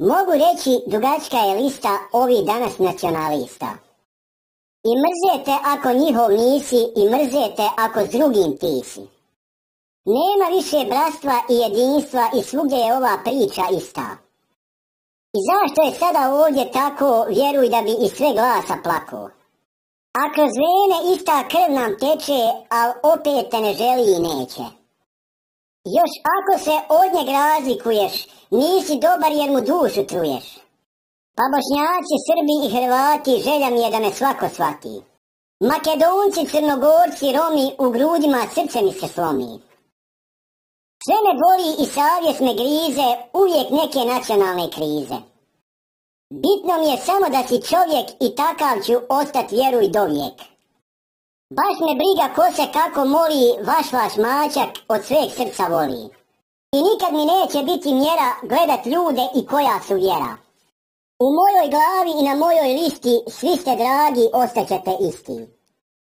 Mogu reći, dugačka je lista ovih danas nacionalista. I mrzete ako njihov nisi i mrzete ako s drugim ti si. Nema više bratstva i jedinstva i svugdje je ova priča ista. I zašto je sada ovdje tako, vjeruj da bi i sve glasa plako. A kroz vene ista krv nam teče, al opet te ne želi i neće. Još ako se od njeg razlikuješ, nisi dobar jer mu dušu truješ. Pa Bošnjaci, Srbi i Hrvati, želja mi je da me svako shvati. Makedonci, Crnogorci, Romi, u grudima srce mi se slomi. Sve me boli i savjest me grize, uvijek neke nacionalne krize. Bitno mi je samo da si čovjek i takav ću ostat, vjeruj, dovijek. Baš me briga ko se kako moli, vaš mačak od sveg srca voli. I nikad mi neće biti mjera gledat ljude i koja su vjera. U mojoj glavi i na mojoj listi svi ste dragi, ostaćete isti.